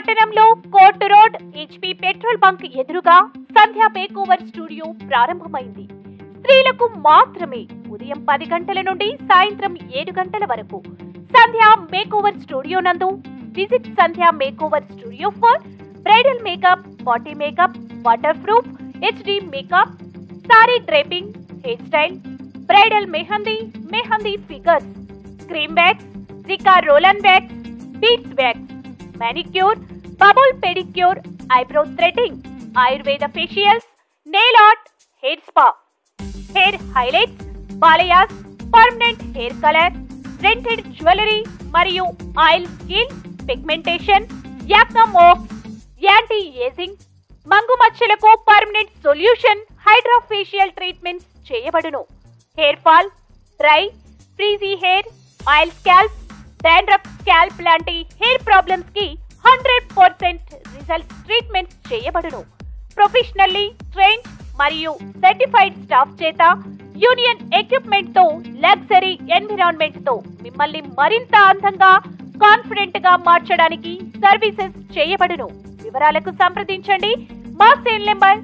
పట్టణంలో court road HP petrol bunk ఎదురుగా Sandhya makeover studio ప్రారంభమైంది. స్త్రీలకు మాత్రమే ఉదయం 10 గంటల నుండి సాయంత్రం 7 గంటల వరకు. సంధ్య మేకోవర్ స్టూడియో నందు visit Sandhya makeover studio for bridal makeup, party makeup, water proof, HD makeup, sari draping, hair style, bridal mehndi figures, cream wax, జికా roll-on wax, beads wax, manicure, bubble pedicure, eyebrow threading, ayurveda facials, nail art, hair spa, hair highlights, balayas, permanent hair color, rented jewelry మరియు oil skin pigmentation, acne marks, anti ageing, మంగు మచ్చలకు permanent solution hydra facial treatments చేయబడును. Hair fall, dry, frizzy hair, oil scalp, dandruff scalp లాంటి hair problems కి 100% result treatments చేయబడును. Professionally trained మరియు certified staff చేత union equipment తో luxury environment తో మిమ్మల్ని మరింత అందంగా, కాన్ఫిడెంట్ గా మార్చడానికి సర్వీసెస్ చేయబడును. వివరాలకు సంప్రదించండి. మా cell number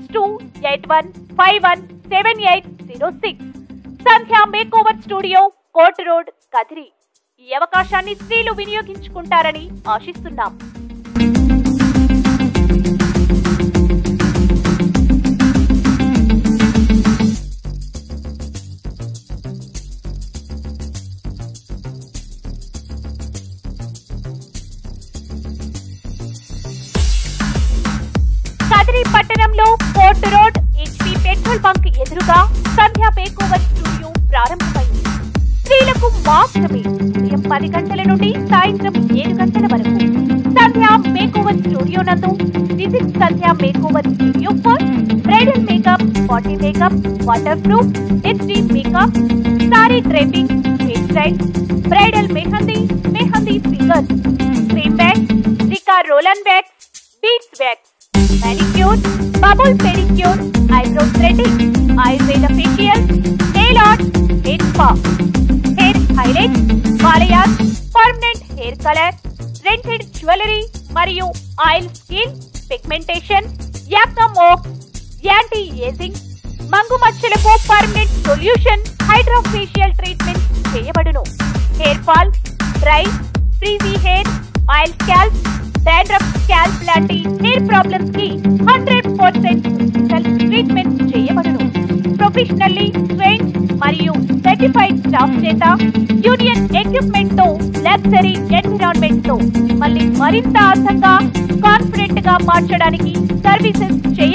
6281517806. Sandhya makeover studio, court road, Kadiri. ఈ అవకాశాన్ని స్త్రీలు వినియోగించుకుంటారని ఆశిస్తున్నాం. కదిరి పట్టణంలో court road HP petrol bunk ఎదురుగా సంధ్య మేకోవర్ స్టూడియో ప్రారంభమైంది. స్త్రీలకు మాత్రమే ఉదయం 10 గంటల నుండి సాయంత్రం 7 గంటల వరకు. సంధ్య మేకోవర్ స్టూడియో నందు visit Sandhya makeover studio for bridal makeup, party makeup, water proof, HD makeup, sari draping, hair style, bridal mehndi figures, cream wax, జికా roll-on wax, beads wax, manicure, bubble pedicure, eyebrow threading, ayurveda facials, nail art, hair spa, hair highlights, balayas, permanent hair color, rented jewelry మరియు oil skin pigmentation, acne marks, anti ageing, మంగు మచ్చలకు permanent solution hydra facial treatments చేయబడును. Hair fall, dry, frizzy hair, oil scalp, dandruff scalp లాంటి hair problems కి 100% result treatments చేయబడును. Professionally trained మరియు certified staff చేత union equipment తో luxury environment తో మిమ్మల్ని మరింత అందంగా, కాన్ఫిడెంట్ గా మార్చడానికి సర్వీసెస్